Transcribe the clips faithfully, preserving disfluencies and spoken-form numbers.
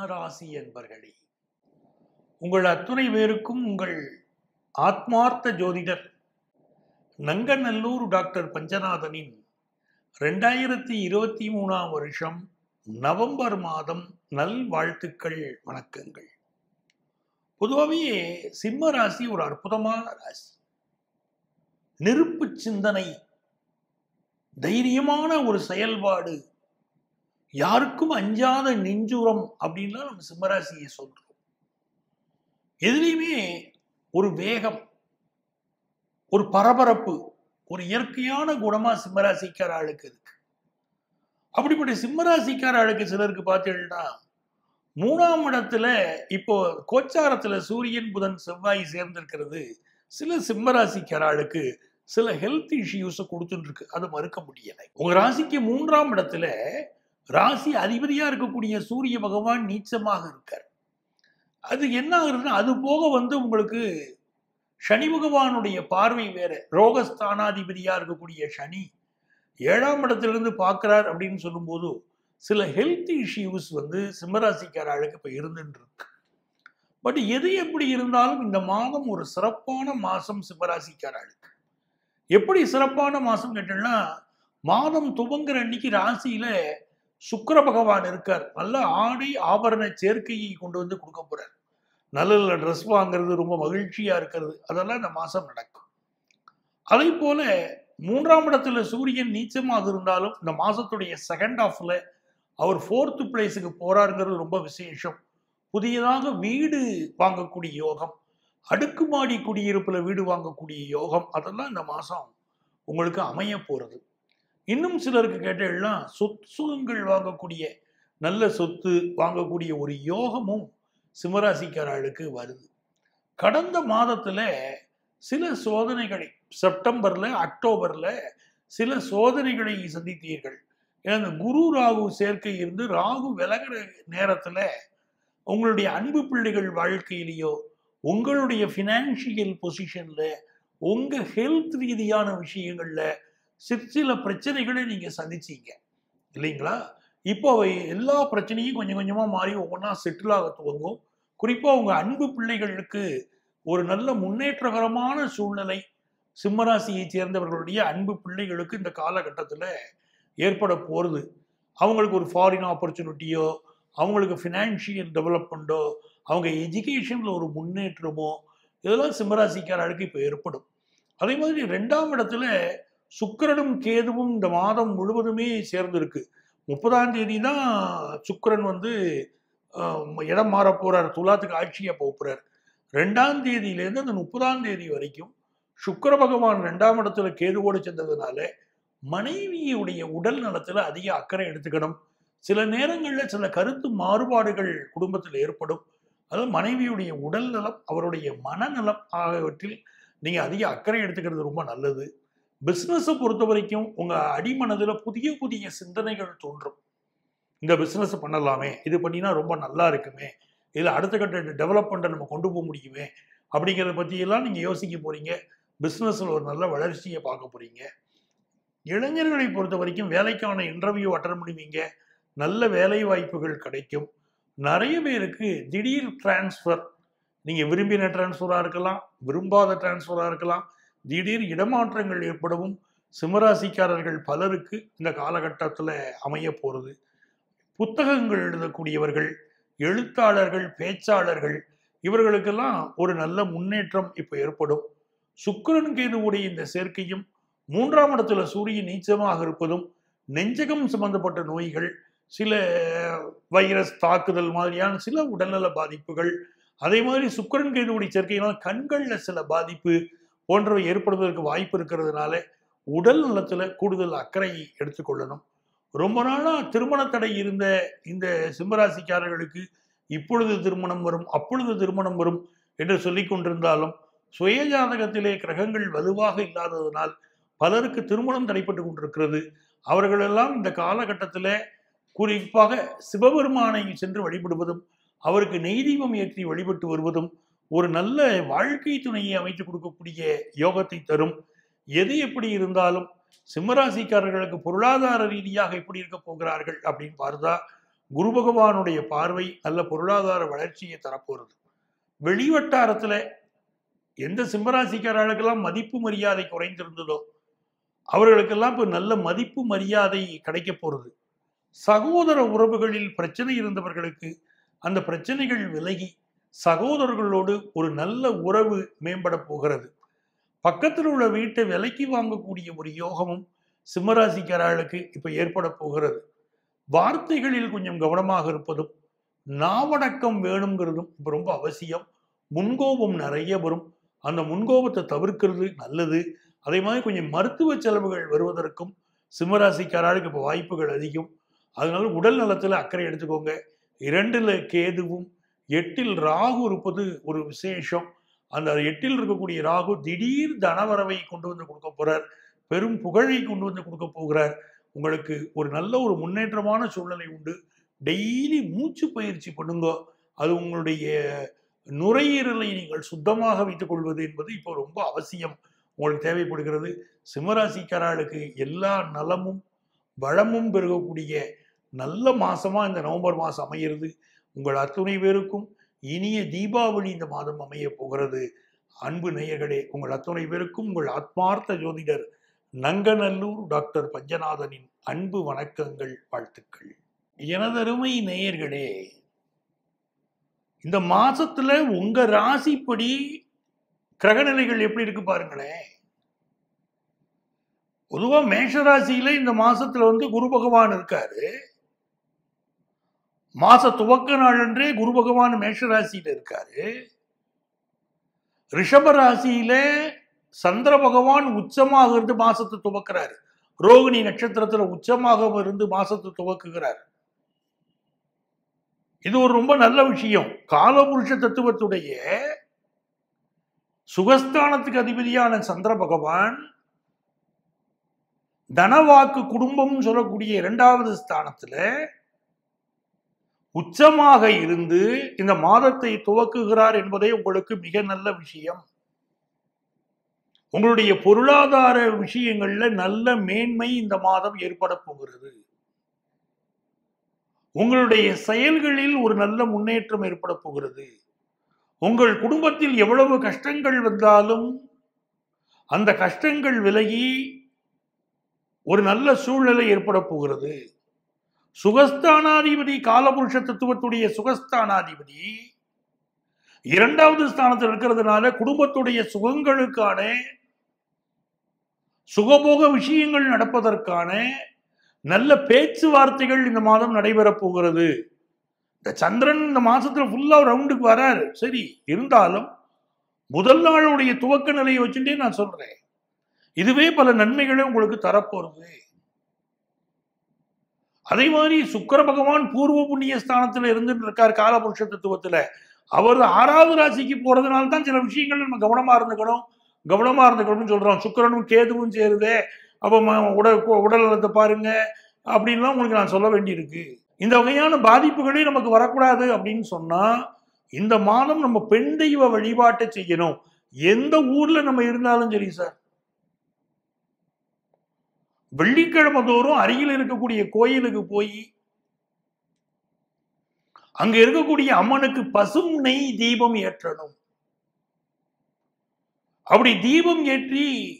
சிம்மராசி என்பர்களே, உங்கள் அத்துணை பேருக்கும் உங்கள் ஆத்மார்த்த ஜோதிடர் நங்கநல்லூர் டாக்டர் பஞ்சநாதனின் ரெண்டாயிரத்தி இருபத்தி மூணாம் வருஷம் நவம்பர் மாதம் நல் வாழ்த்துக்கள், வணக்கங்கள். பொதுவாகவே சிம்ம ராசி ஒரு அற்புதமான ராசி. நெருப்பு சிந்தனை, தைரியமான ஒரு செயல்பாடு, யாருக்கும் அஞ்சாத நெஞ்சுரம் அப்படின்லாம் நம்ம சிம்மராசியை சொல்றோம். எதுலையுமே ஒரு வேகம், ஒரு பரபரப்பு, ஒரு இயற்கையான குணமா சிம்மராசிக்கார ஆளுக்கு இருக்கு. அப்படிப்பட்ட சிம்மராசிக்கார ஆளுக்கு சிலருக்கு பார்த்தீங்கன்னா மூணாம் இடத்துல இப்போ கோச்சாரத்துல சூரியன் புதன் செவ்வாய் சேர்ந்திருக்கிறது சில சிம்மராசிக்கார ஆளுக்கு சில ஹெல்த் இஷ்யூஸை கொடுத்துட்டு இருக்கு. அதை மறுக்க முடியலை. உங்க ராசிக்கு மூன்றாம் இடத்துல ராசி அதிபதியா இருக்கக்கூடிய சூரிய பகவான் நீச்சமாக இருக்கார். அது என்ன ஆகுதுன்னா, அது போக வந்து உங்களுக்கு சனி பகவானுடைய பார்வை வேற. ரோகஸ்தானாதிபதியா இருக்கக்கூடிய சனி ஏழாம் இடத்திலிருந்து பார்க்கிறார் அப்படின்னு சொல்லும்போது சில ஹெல்த் இஷ்யூஸ் வந்து சிம்மராசிக்கார ஆளுக்கு இப்ப இருந்துட்டு இருக்கு. பட் எது எப்படி இருந்தாலும் இந்த மாதம் ஒரு சிறப்பான மாசம் சிம்மராசிக்கார ஆளுக்கு. எப்படி சிறப்பான மாசம் கேட்டோம்னா, மாதம் துவங்குற அன்னைக்கு ராசியில சுக்கிர பகவான் இருக்கார். நல்ல ஆடை ஆபரண சேர்க்கையை கொண்டு வந்து கொடுக்க போறார். நல்ல நல்ல ட்ரெஸ் வாங்குறது, ரொம்ப மகிழ்ச்சியா இருக்கிறது, அதெல்லாம் இந்த மாசம் நடக்கும். அதே போல மூன்றாம் இடத்துல சூரியன் நீச்சமாக இருந்தாலும் இந்த மாசத்துடைய செகண்ட் ஹாஃப்ல அவர் ஃபோர்த்து பிளேஸுக்கு போறாருங்கிறது ரொம்ப விசேஷம். புதியதாக வீடு வாங்கக்கூடிய யோகம், அடுக்குமாடி குடியிருப்புல வீடு வாங்கக்கூடிய யோகம், அதெல்லாம் இந்த மாசம் உங்களுக்கு அமைய போறது. இன்னும் சிலருக்கு கேட்டீங்கன்னா சொத்து சுகங்கள் வாங்கக்கூடிய, நல்ல சொத்து வாங்கக்கூடிய ஒரு யோகமும் சிம்மராசிக்காரர்களுக்கு வருது. கடந்த மாதத்துல சில சோதனைகளை, செப்டம்பர்ல அக்டோபர்ல சில சோதனைகளை சந்தித்தீர்கள். ஏன்னா இந்த குரு ராகு சேர்க்கை இருந்து ராகு விலகிற நேரத்துல உங்களுடைய அன்பு பிள்ளைகள் வாழ்க்கையிலேயோ, உங்களுடைய பினான்சியல் பொசிஷன்ல, உங்க ஹெல்த் ரீதியான விஷயங்கள்ல சிற்சில பிரச்சனைகளை நீங்க சந்திச்சீங்க இல்லைங்களா? இப்போ எல்லா பிரச்சனையும் கொஞ்சம் கொஞ்சமா மாறி ஒவ்வொன்றா செட்டில் ஆக துவங்கும். குறிப்பா உங்க அன்பு பிள்ளைகளுக்கு ஒரு நல்ல முன்னேற்றகரமான சூழ்நிலை சிம்மராசியை சேர்ந்தவர்களுடைய அன்பு பிள்ளைகளுக்கு இந்த காலகட்டத்தில் ஏற்பட போறது. அவங்களுக்கு ஒரு ஃபாரின் ஆப்பர்ச்சுனிட்டியோ, அவங்களுக்கு ஃபினான்ஷியல் டெவலப்மெண்ட்டோ, அவங்க எஜுகேஷன்ல ஒரு முன்னேற்றமோ, இதெல்லாம் சிம்மராசிக்காரர்களுக்கு இப்போ ஏற்படும். அதே மாதிரி ரெண்டாம் இடத்துல சுக்கிரனும் கேதுவும் இந்த மாதம் முழுவதுமே சேர்ந்திருக்கு. முப்பதாம் தேதி தான் சுக்கிரன் வந்து இடம் மாற போறார், துலாத்துக்கு ஆட்சியா போறார். ரெண்டாம் தேதியிலேருந்து அந்த முப்பதாம் தேதி வரைக்கும் சுக்கிர பகவான் ரெண்டாம் இடத்துல கேதுவோடு சென்றதுனால மனைவியுடைய உடல் நலத்துல அதிக அக்கறை எடுத்துக்கணும். சில நேரங்களில் சில கருத்து மாறுபாடுகள் குடும்பத்தில் ஏற்படும். அதாவது மனைவியுடைய உடல் நலம், அவருடைய மனநலம் ஆகியவற்றில் நீங்க அதிக அக்கறை எடுத்துக்கிறது ரொம்ப நல்லது. பிஸ்னஸை பொறுத்த வரைக்கும் உங்க அடிமனதுல புதிய புதிய சிந்தனைகள் தோன்றும். இந்த பிஸ்னஸ் பண்ணலாமே, இது பண்ணினா ரொம்ப நல்லா இருக்குமே, இதுல அடுத்த கட்ட டெவலப்மெண்ட்டை நம்ம கொண்டு போக முடியுமே அப்படிங்கிறத பத்தி எல்லாம் நீங்க யோசிக்க போறீங்க. பிஸ்னஸ்ல ஒரு நல்ல வளர்ச்சியை பார்க்க போறீங்க. இளைஞர்களை பொறுத்த வரைக்கும் வேலைக்கான இன்டர்வியூ அட்டன் பண்ணுவீங்க. நல்ல வேலை வாய்ப்புகள் கிடைக்கும். நிறைய பேருக்கு திடீர் டிரான்ஸ்ஃபர், நீங்க விரும்பின டிரான்ஸ்ஃபரா இருக்கலாம், விரும்பாத டிரான்ஸ்ஃபரா இருக்கலாம், திடீர் இடமாற்றங்கள் ஏற்படவும் சிம்மராசிக்காரர்கள் பலருக்கு இந்த காலகட்டத்தில் அமைய போறது. புத்தகங்கள் எழுதக்கூடியவர்கள், எழுத்தாளர்கள், பேச்சாளர்கள், இவர்களுக்கெல்லாம் ஒரு நல்ல முன்னேற்றம் இப்போ ஏற்படும். சுக்கிரன் கேதுவுடைய இந்த சேர்க்கையும் மூன்றாம் இடத்துல சூரியன் நீச்சமாக இருப்பதும் நெஞ்சகம் சம்பந்தப்பட்ட நோய்கள், சில வைரஸ் தாக்குதல் மாதிரியான சில உடல்நல பாதிப்புகள், அதே மாதிரி சுக்கிரன் கேதுவுடைய சேர்க்கையினால் கண்கள்ல சில பாதிப்பு போன்றவை ஏற்படுவதற்கு வாய்ப்பு இருக்கிறதுனால உடல் நலத்துல கூடுதல் அக்கறை எடுத்துக்கொள்ளணும். ரொம்ப நாளா திருமண தடை இருந்த இந்த சிம்மராசிக்காரர்களுக்கு இப்பொழுது திருமணம் வரும், அப்பொழுது திருமணம் வரும் என்று சொல்லிக் கொண்டிருந்தாலும் சுய ஜாதகத்திலே கிரகங்கள் வலுவாக இல்லாததனால் பலருக்கு திருமணம் தடைப்பட்டு கொண்டிருக்கிறது. அவர்களெல்லாம் இந்த காலகட்டத்தில் குறிப்பாக சிவபெருமானை சென்று வழிபடுவதும், அவருக்கு நெய் தீபம் ஏற்றி வழிபட்டு வருவதும் ஒரு நல்ல வாழ்க்கை துணையை அமைத்து கொடுக்கக்கூடிய யோகத்தை தரும். எது எப்படி இருந்தாலும் சிம்மராசிக்காரர்களுக்கு பொருளாதார ரீதியாக எப்படி இருக்க போகிறார்கள் அப்படின்னு பார்த்தா குரு பகவானுடைய பார்வை நல்ல பொருளாதார வளர்ச்சியை தரப்போறது. வெளிவட்டாரத்துல எந்த சிம்மராசிக்காரர்களுக்கெல்லாம் மதிப்பு மரியாதை குறைந்திருந்ததோ அவர்களுக்கெல்லாம் இப்ப நல்ல மதிப்பு மரியாதை கிடைக்க போறது. சகோதர உறவுகளில் பிரச்சனை இருந்தவர்களுக்கு அந்த பிரச்சனைகள் விலகி சகோதரர்களோடு ஒரு நல்ல உறவு மேம்பட போகிறது. பக்கத்தில் உள்ள வீட்டை விலைக்கு வாங்கக்கூடிய ஒரு யோகமும் சிம்மராசிக்காரர்களுக்கு இப்ப ஏற்பட போகிறது. வார்த்தைகளில் கொஞ்சம் கவனமாக இருப்பதும் நாவடக்கம் வேணுங்கிறதும் இப்ப ரொம்ப அவசியம். முன்கோபம் நிறைய வரும், அந்த முன்கோபத்தை தவிர்க்கிறது நல்லது. அதே மாதிரி கொஞ்சம் மருத்துவ செலவுகள் வருவதற்கும் சிம்மராசிக்காரர்களுக்கு இப்போ வாய்ப்புகள் அதிகம். அதனால உடல் நலத்தில் அக்கறை எடுத்துக்கோங்க. இரண்டுல கேதுவும் எட்டில் ராகு இருப்பது ஒரு விசேஷம். அந்த எட்டில் இருக்கக்கூடிய ராகு திடீர் தனவரவை கொண்டு வந்து கொடுக்க போறார், பெரும் புகழை கொண்டு வந்து கொடுக்க போகிறார். உங்களுக்கு ஒரு நல்ல ஒரு முன்னேற்றமான சூழ்நிலை உண்டு. டெய்லி மூச்சு பயிற்சி பண்ணுங்க. அது உங்களுடைய நுரையீரலை நீங்கள் சுத்தமாக வைத்துக் கொள்வது என்பது இப்போ ரொம்ப அவசியம், உங்களுக்கு தேவைப்படுகிறது. சிம்மராசிக்காரர்களுக்கு எல்லா நலமும் வளமும் பெருகக்கூடிய நல்ல மாசமா இந்த நவம்பர் மாசம் அமைகிறது. உங்கள் அத்துணை பேருக்கும் இனிய தீபாவளி இந்த மாதம் அமைய போகிறது. அன்பு நேயர்களே, உங்கள் அத்துணை பேருக்கும் உங்கள் ஆத்மார்த்த ஜோதிடர் நங்கநல்லூர் டாக்டர் பஞ்சநாதனின் அன்பு வணக்கங்கள், வாழ்த்துக்கள். எனதருமை நேயர்களே, இந்த மாசத்துல உங்க ராசிப்படி கிரகநிலைகள் எப்படி இருக்கு பாருங்களேன். பொதுவா மேஷ ராசியில இந்த மாசத்துல வந்து குரு பகவான் இருக்காரு. மாச துவக்க நாள் அன்றே குரு பகவான் மேஷ ராசியில இருக்காரு. ரிஷப ராசியில சந்திர பகவான் உச்சமாக இருந்து மாசத்தை துவக்கிறாரு. ரோகிணி நட்சத்திரத்துல உச்சமாக இருந்து மாசத்தை துவக்குகிறார். இது ஒரு ரொம்ப நல்ல விஷயம். காலபுருஷ தத்துவத்துடைய சுகஸ்தானத்துக்கு அதிபதியான சந்திர பகவான் தனவாக்கு குடும்பம் சொல்லக்கூடிய இரண்டாவது ஸ்தானத்துல உச்சமாக இருந்து இந்த மாதத்தை துவக்குகிறார் என்பதே உங்களுக்கு மிக நல்ல விஷயம். உங்களுடைய பொருளாதார விஷயங்கள்ல நல்ல மேன்மை இந்த மாதம் ஏற்பட போகிறது. உங்களுடைய செயல்களில் ஒரு நல்ல முன்னேற்றம் ஏற்பட போகிறது. உங்கள் குடும்பத்தில் எவ்வளவு கஷ்டங்கள் வந்தாலும் அந்த கஷ்டங்கள் விலகி ஒரு நல்ல சூழ்நிலை ஏற்பட போகிறது. சுகஸ்தானாதிபதி காலபுருஷ தத்துவத்துடைய சுகஸ்தானாதிபதி இரண்டாவது ஸ்தானத்தில் இருக்கிறதுனால குடும்பத்துடைய சுகங்களுக்கான சுகபோக விஷயங்கள் நடப்பதற்கான நல்ல பேச்சுவார்த்தைகள் இந்த மாதம் நடைபெறப் போகிறது. இந்த சந்திரன் இந்த மாசத்துல ஃபுல்லா ரவுண்டுக்கு வராரு, சரி இருந்தாலும் முதல் நாளுடைய துவக்க நிலையை வச்சுட்டே நான் சொல்றேன், இதுவே பல நன்மைகளை உங்களுக்கு தரப்போறது. அதே மாதிரி சுக்கிர பகவான் பூர்வ புண்ணிய ஸ்தானத்துல இருந்துட்டு இருக்கார் காலபுருஷ தத்துவத்துல. அவர் ஆறாவது ராசிக்கு போறதுனால தான் சில விஷயங்கள் நம்ம கவனமா இருந்துக்கணும் கவனமா இருந்துக்கணும்னு சொல்றோம். சுக்கிரனும் கேதுவும் சேருதே, அப்ப உடல் உடல் நலத்தை பாருங்க அப்படின்லாம் உங்களுக்கு நான் சொல்ல வேண்டியிருக்கு. இந்த வகையான பாதிப்புகளே நமக்கு வரக்கூடாது அப்படின்னு சொன்னா இந்த மாதம் நம்ம பெண் தெய்வ வழிபாட்டை செய்யணும். எந்த ஊர்ல நம்ம இருந்தாலும் சரி சார், வெள்ளிக்கிழமை தோறும் அருகில் இருக்கக்கூடிய கோயிலுக்கு போய் அங்க இருக்கக்கூடிய அம்மனுக்கு பசும் நெய் தீபம் ஏற்றணும். அப்படி தீபம் ஏற்றி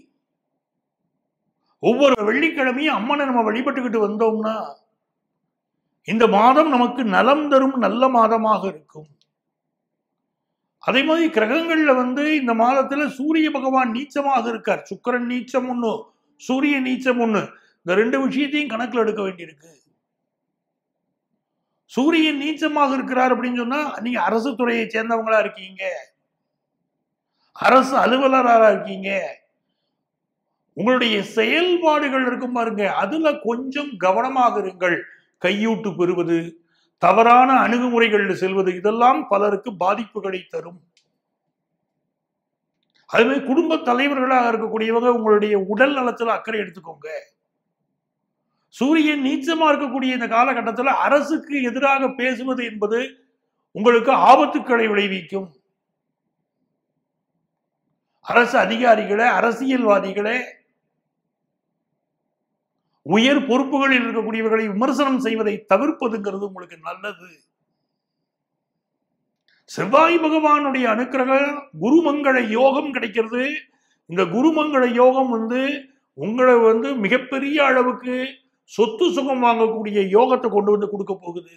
ஒவ்வொரு வெள்ளிக்கிழமையும் அம்மனை நம்ம வழிபட்டுக்கிட்டு வந்தோம்னா இந்த மாதம் நமக்கு நலம் தரும் நல்ல மாதமாக இருக்கும். அதே மாதிரி கிரகங்கள்ல வந்து இந்த மாதத்துல சூரிய பகவான் நீச்சமாக இருக்கார். சுக்கிரன் நீச்சம் ஒண்ணு, சூரிய நீச்சம் ஒண்ணு. இந்த ரெண்டு விஷயத்தையும் கணக்கில் எடுக்க வேண்டியிருக்கு. சூரியன் நீச்சமாக இருக்கிறார் அப்படின்னு சொன்னா நீங்க அரசு துறையை சேர்ந்தவங்களா இருக்கீங்க, அரசு அலுவலராக இருக்கீங்க, உங்களுடைய செயல்பாடுகள் இருக்கும் பாருங்க, அதுல கொஞ்சம் கவனமாக இருங்கள். கையூட்டு பெறுவது, தவறான அணுகுமுறைகள் செல்வது, இதெல்லாம் பலருக்கு பாதிப்புகளை தரும். அதுவே குடும்ப தலைவர்களாக இருக்கக்கூடியவங்க உங்களுடைய உடல் நலத்துல அக்கறை எடுத்துக்கோங்க. சூரியன் நீச்சமா இருக்கக்கூடிய இந்த காலகட்டத்தில் அரசுக்கு எதிராக பேசுவது என்பது உங்களுக்கு ஆபத்துக்களை விளைவிக்கும். அரசு அதிகாரிகளே, அரசியல்வாதிகளே, உயர் பொறுப்புகளில் இருக்கக்கூடியவர்களை விமர்சனம் செய்வதை தவிர்ப்பதுங்கிறது உங்களுக்கு நல்லது. செவ்வாய் பகவானுடைய அனுக்கிரக குருமங்கள யோகம் கிடைக்கிறது. இந்த குருமங்கள யோகம் வந்து உங்களை வந்து மிகப்பெரிய அளவுக்கு சொத்து சுகம் வாங்கக்கூடிய யோகத்தை கொண்டு வந்து கொடுக்க போகுது.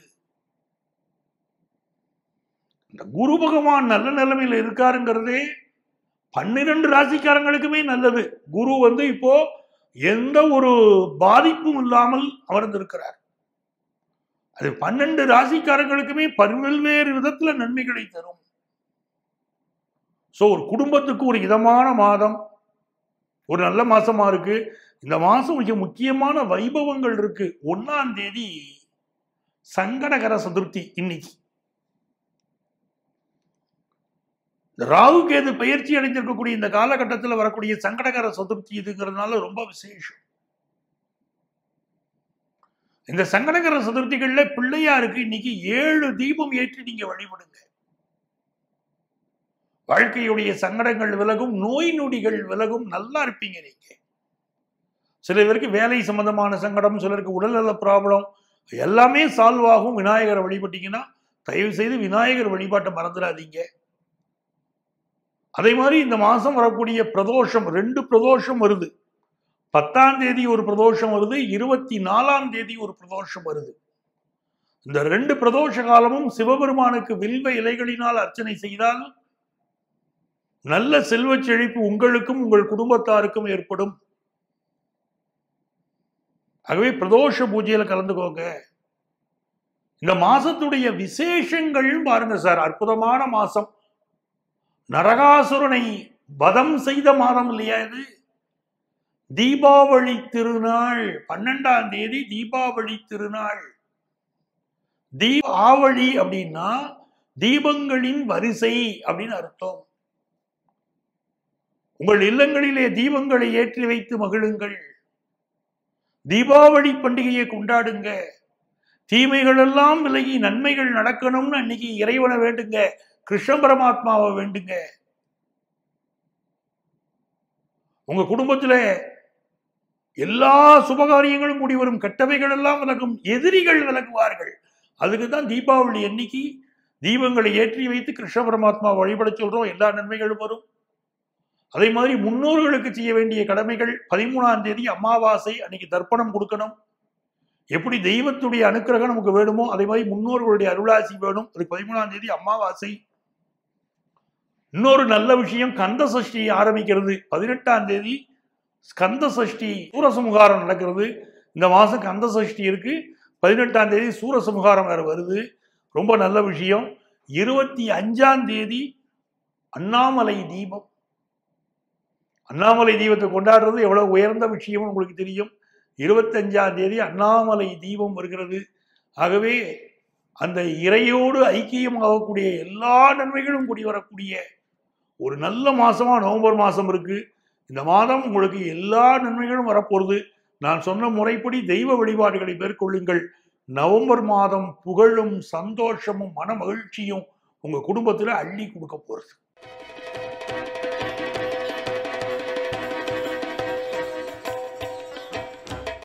இந்த குரு பகவான் நல்ல நிலைமையில் இருக்காருங்கிறதே பன்னிரண்டு ராசிக்காரங்களுக்குமே நல்லது. குரு வந்து இப்போ எந்த ஒரு பாதிப்பும் இல்லாமல் அமர்ந்திருக்கிறார். அது பன்னெண்டு ராசிக்காரங்களுக்குமே பல்வேறு விதத்துல நன்மைகளை தரும். சோ ஒரு குடும்பத்துக்கு ஒரு இதமான மாதம், ஒரு நல்ல மாசமா இருக்கு. இந்த மாசம் மிக முக்கியமான வைபவங்கள் இருக்கு. ஒன்னாம் தேதி சங்கடகர சதுர்த்தி. இன்னைக்கு ராகு கேது பயிற்சி அடைந்திருக்கக்கூடிய இந்த காலகட்டத்தில் வரக்கூடிய சங்கடகர சதுர்த்தி இதுங்கிறதுனால ரொம்ப விசேஷம். இந்த சங்கடகர சதுர்த்திகள்ல பிள்ளையாருக்கு இன்னைக்கு ஏழு தீபம் ஏற்றி நீங்க வழிபடுங்க. வாழ்க்கையுடைய சங்கடங்கள் விலகும், நோய் நொடிகள் விலகும், நல்லா இருப்பீங்க நீங்க. சில பேருக்கு வேலை சம்பந்தமான சங்கடம், சிலருக்கு உடல்நல ப்ராப்ளம், எல்லாமே சால்வ் ஆகும். விநாயகரை வழிபட்டீங்கன்னா தயவு செய்து விநாயகர் வழிபாட்டை மறந்துடாதீங்க. அதே மாதிரி இந்த மாசம் வரக்கூடிய பிரதோஷம், ரெண்டு பிரதோஷம் வருது. பத்தாம் தேதி ஒரு பிரதோஷம் வருது, இருபத்தி நாலாம் தேதி ஒரு பிரதோஷம் வருது. இந்த ரெண்டு பிரதோஷ காலமும் சிவபெருமானுக்கு வில்வ இலைகளினால் அர்ச்சனை செய்தால் நல்ல செல்வ செழிப்பு உங்களுக்கும் உங்கள் குடும்பத்தாருக்கும் ஏற்படும். ஆகவே பிரதோஷ பூஜையில கலந்துக்கோங்க. இந்த மாசத்துடைய விசேஷங்கள் பாருங்க சார், அற்புதமான மாசம். நரகாசுரனை வதம் செய்த மாதம் இல்லையா இது? தீபாவளி திருநாள், பன்னெண்டாம் தேதி தீபாவளி திருநாள். தீபாவளி அப்படின்னா தீபங்களின் வரிசை அப்படின்னு அர்த்தம். உங்கள் இல்லங்களிலே தீபங்களை ஏற்றி வைத்து மகிழுங்கள். தீபாவளி பண்டிகையை கொண்டாடுங்க. தீமைகள் எல்லாம் விலகி நன்மைகள் நடக்கணும்னு அன்னைக்கு இறைவனை வேண்டுங்க, கிருஷ்ண பரமாத்மாவை வேண்டுங்க. உங்க குடும்பத்துல எல்லா சுபகாரியங்களும் கூடி வரும், கெட்டவைகள் எல்லாம் விலகும், எதிரிகள் விலகுவார்கள். அதுக்குதான் தீபாவளி அன்னைக்கு தீபங்களை ஏற்றி வைத்து கிருஷ்ண பரமாத்மா வழிபட சொல்றோம். எல்லா நன்மைகளும் வரும். அதே மாதிரி முன்னோர்களுக்கு செய்ய வேண்டிய கடமைகள், பதிமூணாம் தேதி அமாவாசை அன்னைக்கு தர்ப்பணம் கொடுக்கணும். எப்படி தெய்வத்துடைய அனுக்கிரகம் நமக்கு வேணுமோ அதே மாதிரி முன்னோர்களுடைய அருளாசி வேணும். அதுக்கு பதிமூணாம் தேதி அமாவாசை. இன்னொரு நல்ல விஷயம், கந்த சஷ்டி ஆரம்பிக்கிறது. பதினெட்டாம் தேதி ஸ்கந்த சஷ்டி, சூரசமுகாரம் நடக்கிறது. இந்த மாசம் கந்த சஷ்டி இருக்கு. பதினெட்டாம் தேதி சூரசமுகாரம் வேற வருது. ரொம்ப நல்ல விஷயம். இருபத்தி அஞ்சாம் தேதி அண்ணாமலை தீபம். அண்ணாமலை தீபத்தை கொண்டாடுறது எவ்வளவு உயர்ந்த விஷயம் உங்களுக்கு தெரியும். இருபத்தி அஞ்சாம் தேதி அண்ணாமலை தீபம் வருகிறது. ஆகவே அந்த இறையோடு ஐக்கியமாகக்கூடிய எல்லா நன்மைகளும் கூடி வரக்கூடிய ஒரு நல்ல மாசமா நவம்பர் மாசம் இருக்கு. இந்த மாதம் உங்களுக்கு எல்லா நன்மைகளும் வரப்போறது. நான் சொன்ன முறைப்படி தெய்வ வழிபாடுகளை மேற்கொள்ளுங்கள். நவம்பர் மாதம் புகழும் சந்தோஷமும் மன மகிழ்ச்சியும் உங்க குடும்பத்துல அள்ளி கொடுக்க போறது.